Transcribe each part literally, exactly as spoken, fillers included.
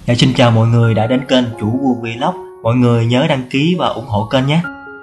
Dạ, xin chào mọi người đã đến kênh Chủ Vuông Vlog. Mọi người nhớ đăng ký và ủng hộ kênh nhé.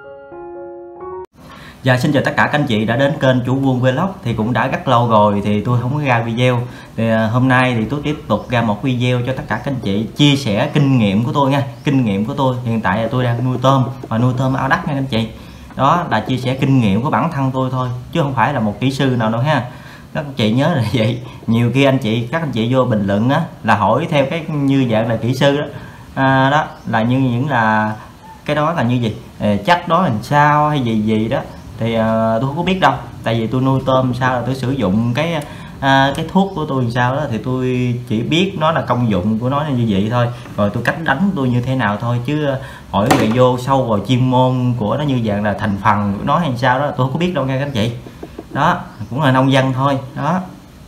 Dạ, xin chào tất cả các anh chị đã đến kênh Chủ Vuông Vlog. Thì cũng đã rất lâu rồi thì tôi không có ra video. Thì hôm nay thì tôi tiếp tục ra một video cho tất cả các anh chị chia sẻ kinh nghiệm của tôi nha. Kinh nghiệm của tôi hiện tại là tôi đang nuôi tôm và nuôi tôm ao đất nha các anh chị. Đó là chia sẻ kinh nghiệm của bản thân tôi thôi, chứ không phải là một kỹ sư nào đâu ha. Các anh chị nhớ là vậy. Nhiều khi anh chị các anh chị vô bình luận á là hỏi theo cái như dạng là kỹ sư đó, à, đó là như những là cái đó là như gì, à, chắc đó làm sao hay gì gì đó thì à, tôi không có biết đâu. Tại vì tôi nuôi tôm sao là tôi sử dụng cái à, cái thuốc của tôi làm sao đó thì tôi chỉ biết nó là công dụng của nó như vậy thôi, rồi tôi cách đánh tôi như thế nào thôi, chứ hỏi về vô sâu vào chuyên môn của nó như dạng là thành phần của nó hay sao đó tôi không có biết đâu nha các anh chị. Đó cũng là nông dân thôi. Đó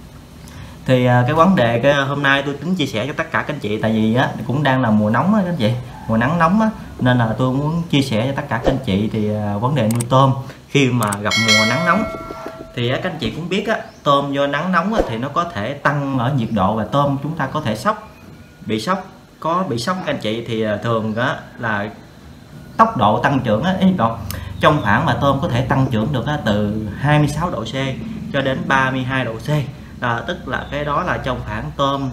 thì cái vấn đề cái hôm nay tôi tính chia sẻ cho tất cả các anh chị, tại vì á cũng đang là mùa nóng á các anh chị, mùa nắng nóng á, nên là tôi muốn chia sẻ cho tất cả các anh chị thì vấn đề nuôi tôm khi mà gặp mùa nắng nóng thì các anh chị cũng biết á, tôm do nắng nóng á, thì nó có thể tăng ở nhiệt độ và tôm chúng ta có thể sốc, bị sốc. Có bị sốc các anh chị thì thường á là tốc độ tăng trưởng á, trong khoảng mà tôm có thể tăng trưởng được á, từ hai mươi sáu độ C cho đến ba mươi hai độ C, à, tức là cái đó là trong khoảng tôm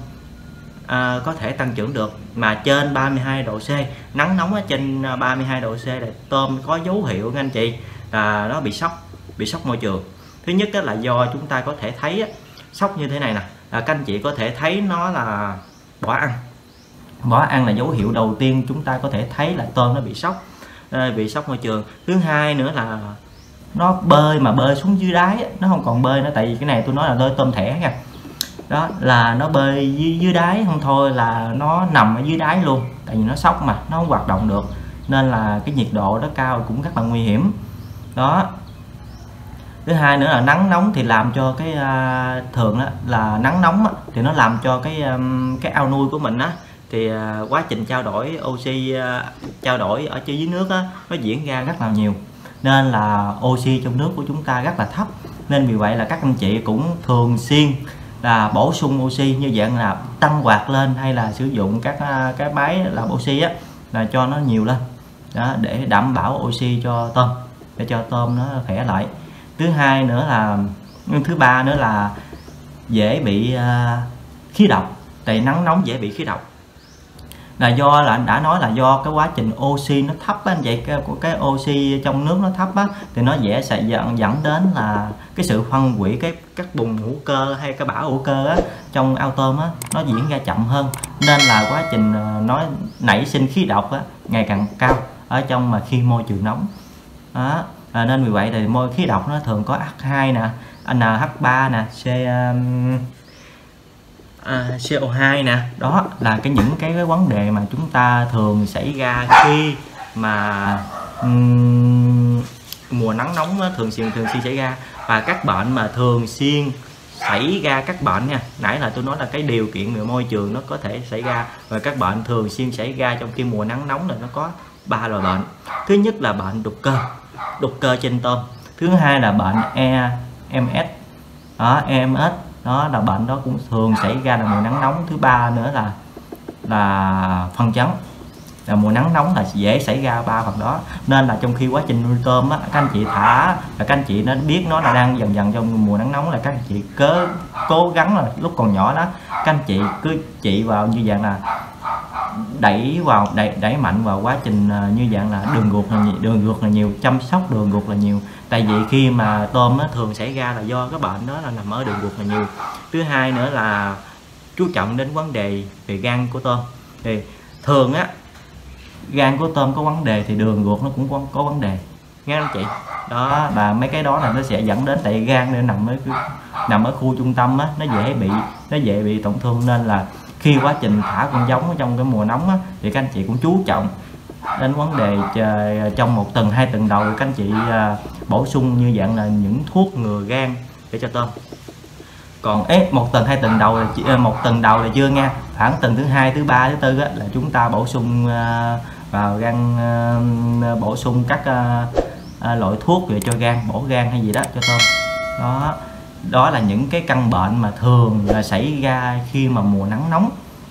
à, có thể tăng trưởng được. Mà trên ba mươi hai độ C, nắng nóng ở trên ba mươi hai độ C là tôm có dấu hiệu các anh chị là nó bị sốc, bị sốc môi trường. Thứ nhất là do chúng ta có thể thấy á, sốc như thế này nè, là các anh chị có thể thấy nó là bỏ ăn. Bỏ ăn là dấu hiệu đầu tiên chúng ta có thể thấy là tôm nó bị sốc, bị sốc môi trường. Thứ hai nữa là nó bơi mà bơi xuống dưới đáy, nó không còn bơi nữa, tại vì cái này tôi nói là đôi tôm thẻ nha. Đó là nó bơi dưới, dưới đáy không thôi là nó nằm ở dưới đáy luôn, tại vì nó sốc mà nó không hoạt động được, nên là cái nhiệt độ nó cao cũng rất là nguy hiểm. Đó. Thứ hai nữa là nắng nóng thì làm cho cái uh, thường đó là nắng nóng á, thì nó làm cho cái um, cái ao nuôi của mình á thì uh, quá trình trao đổi oxy, uh, trao đổi ở dưới nước á, nó diễn ra rất là nhiều, nên là oxy trong nước của chúng ta rất là thấp. Nên vì vậy là các anh chị cũng thường xuyên là bổ sung oxy như dạng là tăng quạt lên, hay là sử dụng các uh, cái máy làm oxy á là cho nó nhiều lên. Đó, để đảm bảo oxy cho tôm, để cho tôm nó khỏe lại. Thứ hai nữa là thứ ba nữa là dễ bị uh, khí độc, tại nắng nóng dễ bị khí độc là do là anh đã nói là do cái quá trình oxy nó thấp á anh chị, cái, cái oxy trong nước nó thấp á thì nó dễ sẽ dẫn dẫn đến là cái sự phân hủy cái các bùn hữu cơ hay cái bã hữu cơ á trong ao tôm á nó diễn ra chậm hơn, nên là quá trình nó nảy sinh khí độc á ngày càng cao ở trong mà khi môi trường nóng. Đó. À, nên vì vậy thì môi khí độc nó thường có H hai nè, N H ba nè, C um, à, C O hai nè. Đó là cái những cái, cái vấn đề mà chúng ta thường xảy ra khi mà um, mùa nắng nóng đó, thường xuyên thường xuyên xảy ra. Và các bệnh mà thường xuyên xảy ra các bệnh nha, nãy là tôi nói là cái điều kiện về môi trường nó có thể xảy ra, và các bệnh thường xuyên xảy ra trong khi mùa nắng nóng là nó có ba loại bệnh. Thứ nhất là bệnh đục cơ, đục cơ trên tôm. Thứ hai là bệnh E M S, đó, E M S đó là bệnh đó cũng thường xảy ra là mùa nắng nóng. Thứ ba nữa là là phân chấn, là mùa nắng nóng là dễ xảy ra ba phần đó. Nên là trong khi quá trình nuôi tôm á, các anh chị thả là các anh chị nó biết nó là đang dần dần trong mùa nắng nóng, là các anh chị cớ cố gắng là lúc còn nhỏ đó các anh chị cứ chỉ vào như dạng là đẩy vào đẩy, đẩy mạnh vào quá trình như dạng là đường ruột là nhiều, đường ruột là nhiều, chăm sóc đường ruột là nhiều. Tại vì khi mà tôm nó thường xảy ra là do cái bệnh đó là nằm ở đường ruột là nhiều. Thứ hai nữa là chú trọng đến vấn đề về gan của tôm. Thì thường á gan của tôm có vấn đề thì đường ruột nó cũng có, có vấn đề nghe anh chị. Đó là mấy cái đó là nó sẽ dẫn đến, tại gan nó nằm ở nằm ở khu trung tâm á, nó dễ bị nó dễ bị tổn thương. Nên là khi quá trình thả con giống trong cái mùa nóng á, thì các anh chị cũng chú trọng đến vấn đề trong một tuần hai tuần đầu các anh chị bổ sung như dạng là những thuốc ngừa gan để cho tôm. Còn ấy, một tuần hai tuần đầu là một tuần đầu là chưa nha, khoảng tuần thứ hai thứ ba thứ tư á, là chúng ta bổ sung vào gan, bổ sung các loại thuốc về cho gan, bổ gan hay gì đó cho tôm. Đó đó là những cái căn bệnh mà thường là xảy ra khi mà mùa nắng nóng.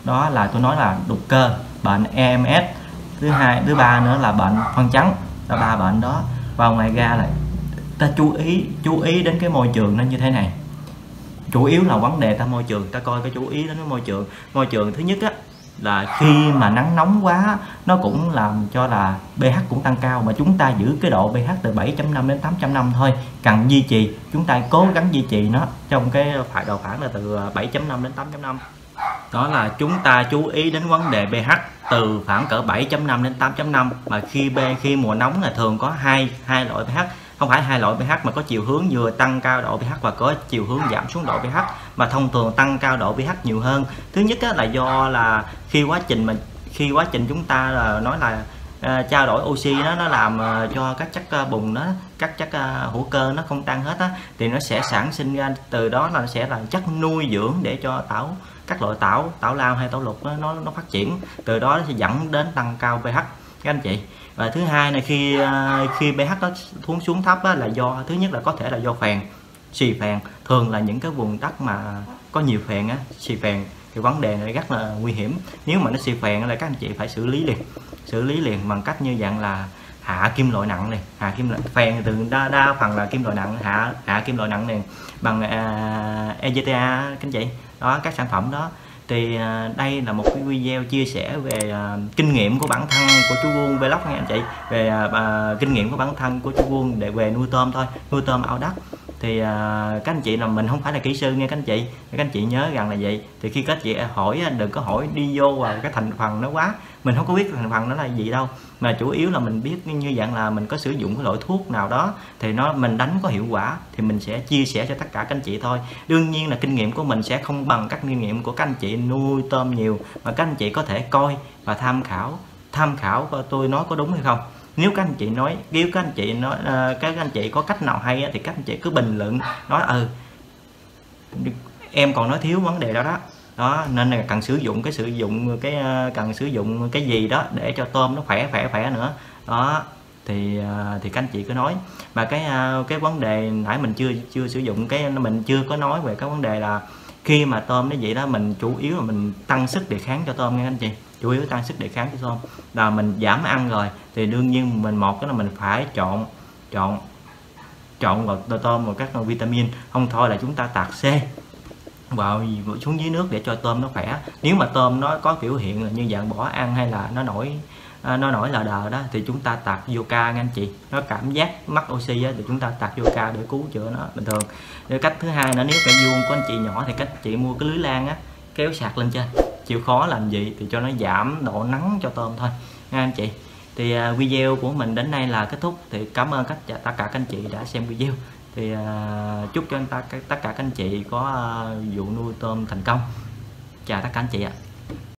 đó là tôi nói là đục cơ, bệnh e em ét, thứ hai thứ ba nữa là bệnh phân trắng, là ba bệnh đó. Và ngoài ra là ta chú ý chú ý đến cái môi trường nó như thế này, chủ yếu là vấn đề ta môi trường, ta coi cái chú ý đến cái môi trường. Môi trường thứ nhất á là khi mà nắng nóng quá nó cũng làm cho là pH cũng tăng cao, mà chúng ta giữ cái độ pH từ bảy chấm năm đến tám chấm năm thôi, cần duy trì, chúng ta cố gắng duy trì nó trong cái phải độ khoảng là từ bảy chấm năm đến tám chấm năm. Đó là chúng ta chú ý đến vấn đề pH từ khoảng cỡ bảy chấm năm đến tám chấm năm. Mà khi B khi mùa nóng là thường có hai hai loại pH, không phải hai loại pH mà có chiều hướng vừa tăng cao độ pH và có chiều hướng giảm xuống độ pH, mà thông thường tăng cao độ pH nhiều hơn. Thứ nhất là do là khi quá trình mà khi quá trình chúng ta là nói là uh, trao đổi oxy đó, nó làm uh, cho các chất uh, bùn đó, các chất uh, hữu cơ nó không tan hết á, thì nó sẽ sản sinh ra từ đó là nó sẽ là chất nuôi dưỡng để cho tảo các loại tảo tảo lao hay tảo lục đó, nó nó phát triển, từ đó nó sẽ dẫn đến tăng cao pH các anh chị. Và thứ hai là khi khi pH nó xuống xuống thấp á, là do thứ nhất là có thể là do phèn, xì phèn, thường là những cái vùng đất mà có nhiều phèn á, xì phèn thì vấn đề này rất là nguy hiểm. Nếu mà nó xì phèn là các anh chị phải xử lý liền, xử lý liền bằng cách như dạng là hạ kim loại nặng này, hạ kim loại phèn từ đa đa phần là kim loại nặng, hạ hạ kim loại nặng này bằng uh, e giê tê a các anh chị. Đó, các sản phẩm đó. Thì uh, đây là một cái video chia sẻ về uh, kinh nghiệm của bản thân của chú Vuông Vlog nha anh chị, về uh, uh, kinh nghiệm của bản thân của chú Vuông để về nuôi tôm thôi, nuôi tôm ao đất. Thì uh, các anh chị là mình không phải là kỹ sư nha các anh chị, các anh chị nhớ rằng là vậy. Thì khi các anh chị hỏi đừng có hỏi đi vô vào cái thành phần nó quá, mình không có biết thành phần nó là gì đâu, mà chủ yếu là mình biết như dạng là mình có sử dụng cái loại thuốc nào đó thì nó mình đánh có hiệu quả thì mình sẽ chia sẻ cho tất cả các anh chị thôi. Đương nhiên là kinh nghiệm của mình sẽ không bằng các kinh nghiệm của các anh chị nuôi tôm nhiều, mà các anh chị có thể coi và tham khảo tham khảo coi tôi nói có đúng hay không. Nếu các anh chị nói nếu các anh chị nói uh, các anh chị có cách nào hay á, thì các anh chị cứ bình luận nói ừ em còn nói thiếu vấn đề đó đó đó nên là cần sử dụng cái sử dụng cái uh, cần sử dụng cái gì đó để cho tôm nó khỏe khỏe khỏe nữa đó. Thì uh, thì các anh chị cứ nói. Mà cái uh, cái vấn đề nãy mình chưa chưa sử dụng cái mình chưa có nói về cái vấn đề là khi mà tôm nó vậy đó, mình chủ yếu là mình tăng sức đề kháng cho tôm nha anh chị, chủ yếu tăng sức đề kháng cho tôm. Là mình giảm ăn rồi thì đương nhiên mình một cái là mình phải chọn chọn chọn vào tôm và các vitamin, không thôi là chúng ta tạt C vào xuống dưới nước để cho tôm nó khỏe. Nếu mà tôm nó có biểu hiện là như dạng bỏ ăn hay là nó nổi nó nổi lờ đờ đó thì chúng ta tạt vô ca nha anh chị. Nó cảm giác mắc oxy á, thì chúng ta tạt vô ca để cứu chữa nó bình thường. Để cách thứ hai là nếu cái vuông của anh chị nhỏ thì các chị mua cái lưới lan á, kéo sạc lên trên, chịu khó làm gì thì cho nó giảm độ nắng cho tôm thôi nha anh chị. Thì uh, video của mình đến đây là kết thúc. Thì cảm ơn tất cả các anh chị đã xem video. Thì uh, chúc cho anh ta tất cả các anh chị có uh, vụ nuôi tôm thành công. Chào tất cả anh chị ạ.